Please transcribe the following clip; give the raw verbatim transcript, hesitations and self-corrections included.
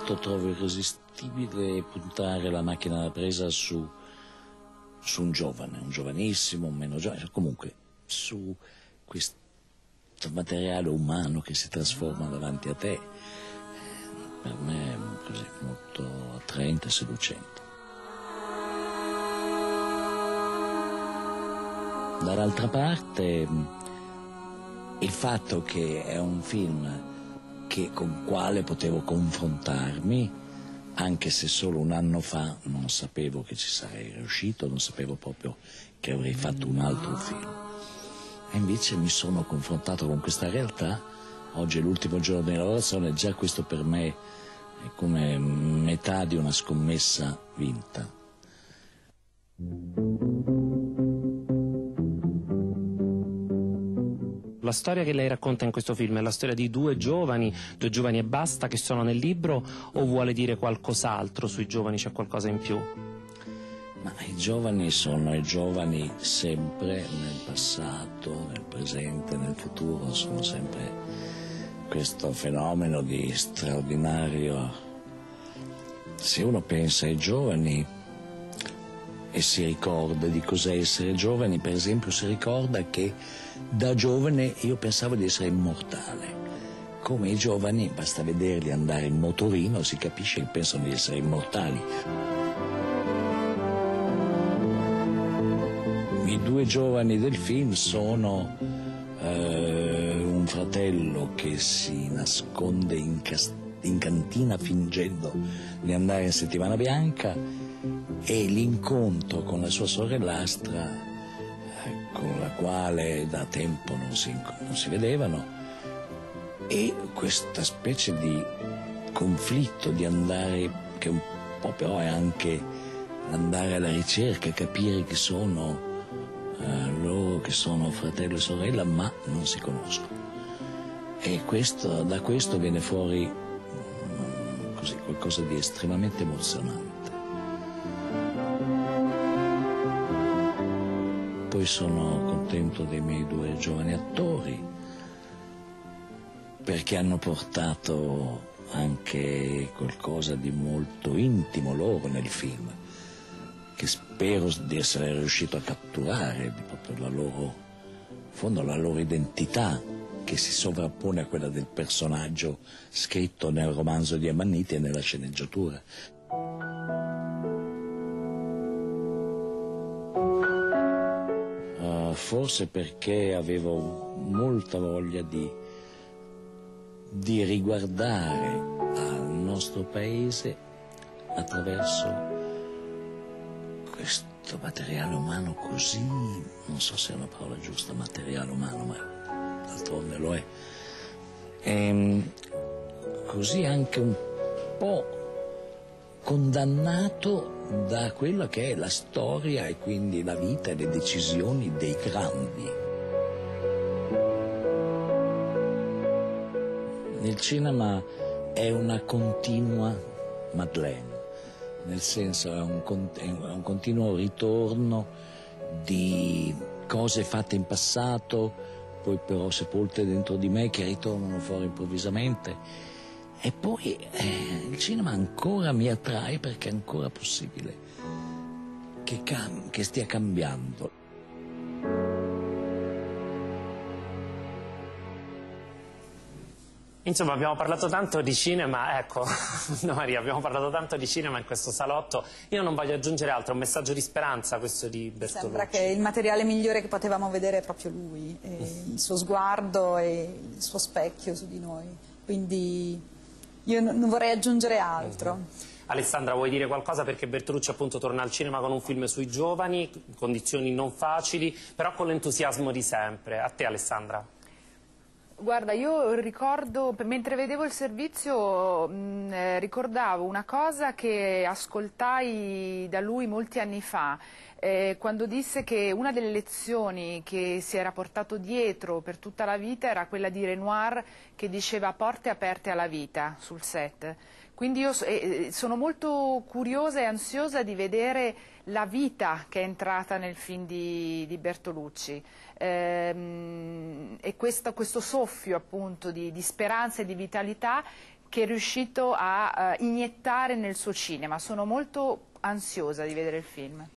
quanto trovo irresistibile puntare la macchina da presa su, su un giovane, un giovanissimo, un meno giovane, comunque su questo materiale umano che si trasforma davanti a te, per me è così molto attraente e seducente. Dall'altra parte, il fatto che è un film che, con quale potevo confrontarmi, anche se solo un anno fa non sapevo che ci sarei riuscito, non sapevo proprio che avrei fatto un altro film. E invece mi sono confrontato con questa realtà. Oggi è l'ultimo giorno di lavorazione e già questo per me è come metà di una scommessa vinta. La storia che lei racconta in questo film è la storia di due giovani, due giovani e basta, che sono nel libro, o vuole dire qualcos'altro sui giovani, c'è qualcosa in più? Ma i giovani sono i giovani sempre, nel passato, nel presente, nel futuro, sono sempre questo fenomeno di straordinario. Se uno pensa ai giovani e si ricorda di cos'è essere giovani, per esempio si ricorda che da giovane io pensavo di essere immortale. Come i giovani, basta vederli andare in motorino, si capisce che pensano di essere immortali. I due giovani del film sono eh, un fratello che si nasconde in, in cantina fingendo di andare in settimana bianca, e l'incontro con la sua sorellastra, con la quale da tempo non si, non si vedevano, e questa specie di conflitto di andare, che un po' però è anche andare alla ricerca, capire chi sono eh, loro, che sono fratello e sorella, ma non si conoscono. E questo, da questo viene fuori um, così, qualcosa di estremamente emozionante. Poi sono contento dei miei due giovani attori, perché hanno portato anche qualcosa di molto intimo loro nel film, che spero di essere riuscito a catturare, di proprio la loro, in fondo la loro identità, che si sovrappone a quella del personaggio scritto nel romanzo di Ammanniti e nella sceneggiatura. Forse perché avevo molta voglia di, di riguardare al nostro paese attraverso questo materiale umano così, non so se è una parola giusta, materiale umano, ma d'altronde lo è, e così anche un po' condannato da quella che è la storia e quindi la vita e le decisioni dei grandi. Nel cinema è una continua Madeleine, nel senso è un, è un continuo ritorno di cose fatte in passato, poi però sepolte dentro di me, che ritornano fuori improvvisamente. E poi eh, il cinema ancora mi attrae perché è ancora possibile che, cam- che stia cambiando. Insomma, abbiamo parlato tanto di cinema, ecco, no Maria, abbiamo parlato tanto di cinema in questo salotto. Io non voglio aggiungere altro, un messaggio di speranza questo di Bertolucci. Sembra che il materiale migliore che potevamo vedere è proprio lui, e il suo sguardo e il suo specchio su di noi, quindi io non vorrei aggiungere altro. Mm-hmm. Alessandra, vuoi dire qualcosa? Perché Bertolucci appunto torna al cinema con un film sui giovani, condizioni non facili, però con l'entusiasmo di sempre. A te, Alessandra. Guarda, io ricordo, mentre vedevo il servizio, mh, eh, ricordavo una cosa che ascoltai da lui molti anni fa, eh, quando disse che una delle lezioni che si era portato dietro per tutta la vita era quella di Renoir, che diceva porte aperte alla vita sul set. Quindi io eh, sono molto curiosa e ansiosa di vedere la vita che è entrata nel film di, di Bertolucci, ehm, e questo, questo soffio appunto di, di speranza e di vitalità che è riuscito a uh, iniettare nel suo cinema. Sono molto ansiosa di vedere il film.